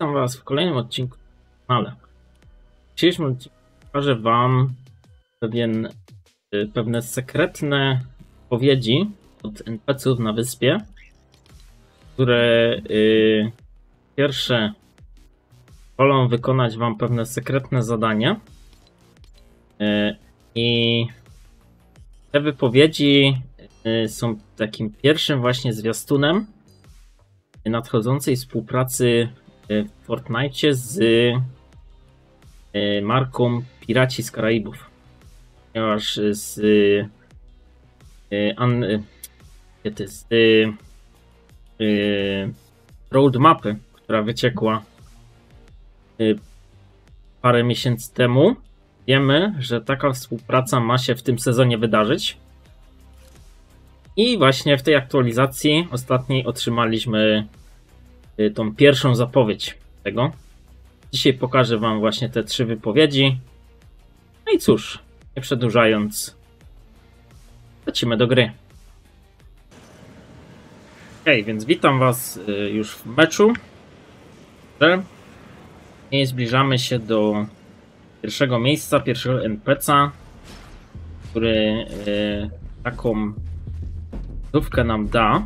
Witam Was w kolejnym odcinku na kanale. W dzisiejszym odcinku pokażę Wam pewne sekretne odpowiedzi od NPC-ów na wyspie, które pierwsze wolą wykonać Wam pewne sekretne zadanie i te wypowiedzi są takim pierwszym właśnie zwiastunem nadchodzącej współpracy w Fortnite z marką Piraci z Karaibów, ponieważ z roadmapy, która wyciekła parę miesięcy temu, wiemy, że taka współpraca ma się w tym sezonie wydarzyć. I właśnie w tej aktualizacji ostatniej otrzymaliśmy tą pierwszą zapowiedź tego. Dzisiaj pokażę Wam właśnie te 3 wypowiedzi. No i cóż, nie przedłużając, lecimy do gry. Ok, więc witam Was już w meczu. I zbliżamy się do pierwszego miejsca, pierwszego NPC-a, który taką wskazówkę nam da.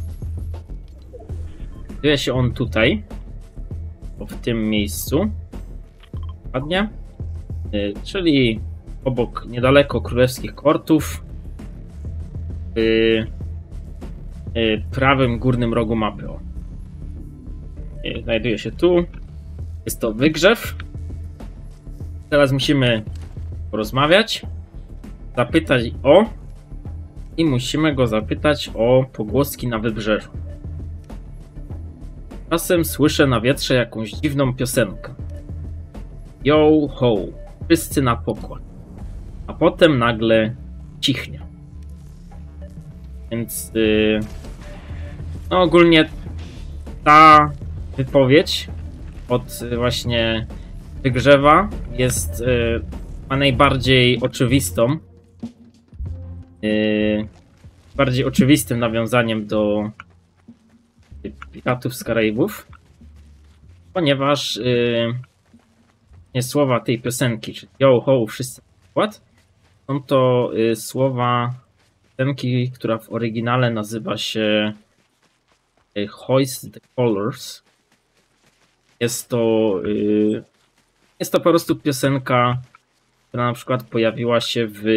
Znajduje się on tutaj, w tym miejscu, ładnie, czyli obok, niedaleko królewskich kortów, w prawym górnym rogu mapy. Znajduje się tu. Jest to wygrzew. Teraz musimy porozmawiać, zapytać i musimy go zapytać o pogłoski na wybrzeżu. Czasem słyszę na wietrze jakąś dziwną piosenkę. Yo ho, wszyscy na pokład. A potem nagle cichnie. Więc no ogólnie ta wypowiedź od właśnie wygrzewa jest najbardziej oczywistą. Bardziej oczywistym nawiązaniem do Piratów z Karaibów, ponieważ słowa tej piosenki, czyli yo ho, wszyscy na pokład, są to słowa piosenki, która w oryginale nazywa się Hoist the Colors. Jest to po prostu piosenka, która na przykład pojawiła się w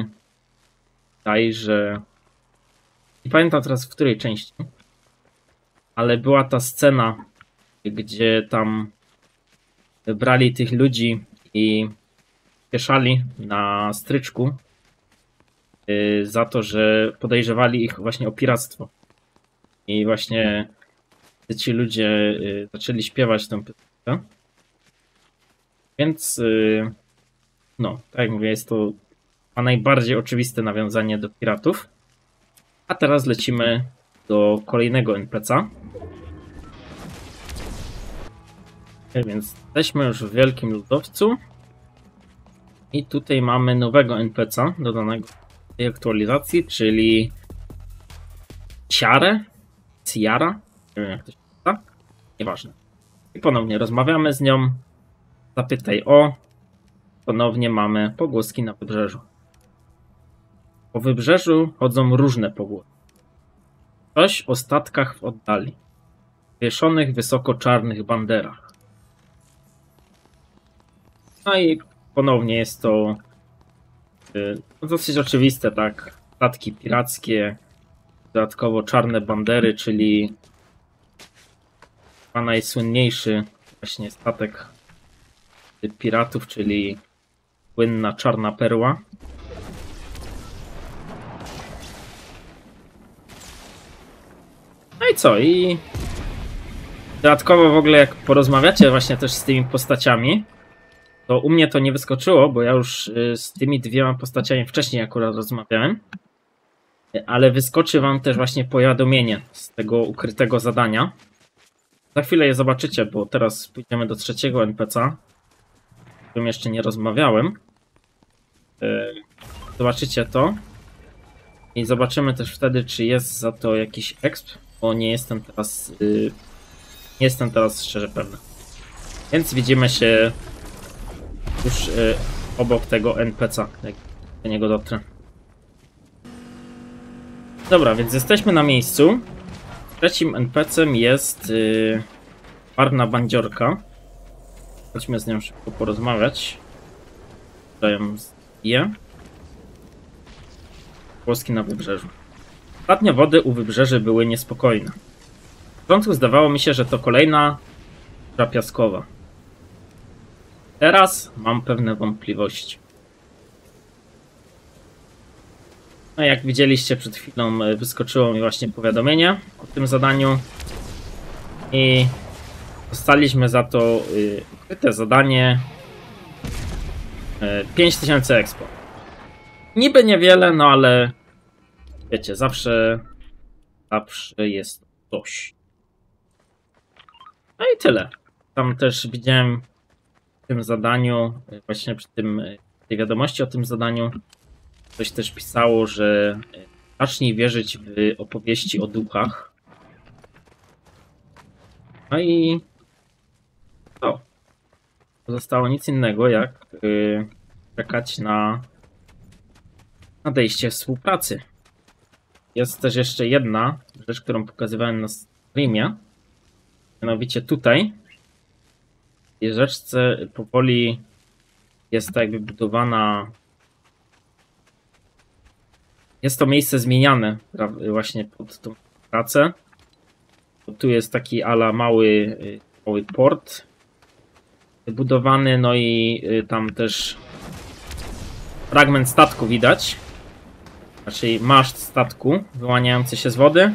że nie pamiętam teraz w której części, ale była ta scena, gdzie tam brali tych ludzi i wieszali na stryczku za to, że podejrzewali ich właśnie o piractwo. I właśnie ci ludzie zaczęli śpiewać tę piosenkę. Więc no, tak jak mówię, jest to najbardziej oczywiste nawiązanie do piratów. A teraz lecimy do kolejnego NPC-a. Więc jesteśmy już w Wielkim Lodowcu. I tutaj mamy nowego NPC-a dodanego w tej aktualizacji, czyli Ciara. Nie wiem, jak to się nazywa. Nieważne. I ponownie rozmawiamy z nią. Zapytaj o. Ponownie mamy pogłoski na wybrzeżu. Po wybrzeżu chodzą różne pogłoski. Coś o statkach w oddali, wieszonych wysoko czarnych banderach. No i ponownie jest to dosyć oczywiste, tak? Statki pirackie, dodatkowo czarne bandery, czyli chyba najsłynniejszy właśnie statek piratów, czyli słynna Czarna Perła. No i co? I dodatkowo w ogóle jak porozmawiacie właśnie też z tymi postaciami, to u mnie to nie wyskoczyło, bo ja już z tymi 2 postaciami wcześniej akurat rozmawiałem, ale wyskoczy Wam też właśnie powiadomienie z tego ukrytego zadania. Za chwilę je zobaczycie, bo teraz pójdziemy do 3. NPC-a, z którym jeszcze nie rozmawiałem. Zobaczycie to i zobaczymy też wtedy, czy jest za to jakiś exp, bo nie jestem teraz szczerze pewny. Więc widzimy się już obok tego NPC-a, jak do niego dotrę. Dobra, więc jesteśmy na miejscu. Trzecim NPC-em jest Czarna Bandziorka. Chodźmy z nią szybko porozmawiać. Daję zbiję. Włoski na wybrzeżu. Ostatnio wody u wybrzeży były niespokojne. W początku zdawało mi się, że to kolejna burza piaskowa. Teraz mam pewne wątpliwości. No jak widzieliście przed chwilą, wyskoczyło mi właśnie powiadomienie o tym zadaniu. I dostaliśmy za to ukryte zadanie 5000 expo. Niby niewiele, no ale wiecie, zawsze jest coś. No i tyle. Tam też widziałem w tym zadaniu, właśnie przy tej wiadomości o tym zadaniu, ktoś też pisało, że zacznij wierzyć w opowieści o duchach. No i to. Pozostało nic innego jak czekać na nadejście współpracy. Jest też jeszcze jedna rzecz, którą pokazywałem na streamie. Mianowicie tutaj w tej rzeczce powoli jest tak jakby budowana. Jest to miejsce zmieniane właśnie pod tą pracę. Tu jest taki ala mały port budowany, no i tam też fragment statku widać. Znaczy maszt statku wyłaniający się z wody.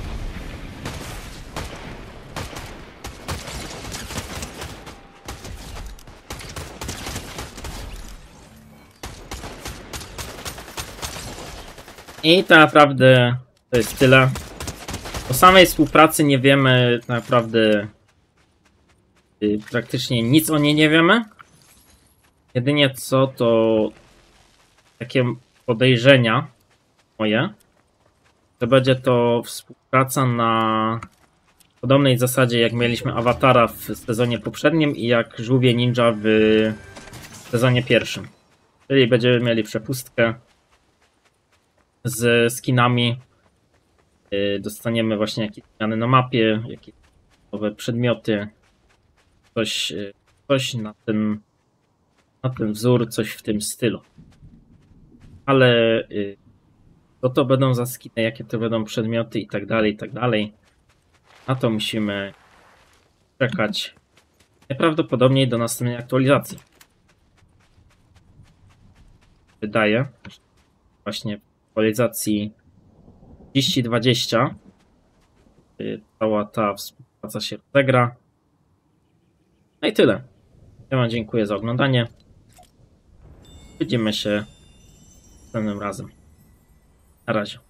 I tak naprawdę to jest tyle. O samej współpracy nie wiemy tak naprawdę, praktycznie nic o niej nie wiemy. Jedynie co to takie podejrzenia moje, że będzie to współpraca na podobnej zasadzie jak mieliśmy Awatara w sezonie poprzednim i jak Żółwie Ninja w sezonie pierwszym. Czyli będziemy mieli przepustkę z skinami. Dostaniemy właśnie jakieś zmiany na mapie, jakieś nowe przedmioty, coś na ten wzór, coś w tym stylu. Ale co to będą za skiny, jakie to będą przedmioty i tak dalej, na to musimy czekać najprawdopodobniej do następnej aktualizacji. Wydaje, że właśnie w aktualizacji 3020 cała ta współpraca się rozegra. No i tyle. Ja wam dziękuję za oglądanie. Widzimy się następnym razem. Na razie.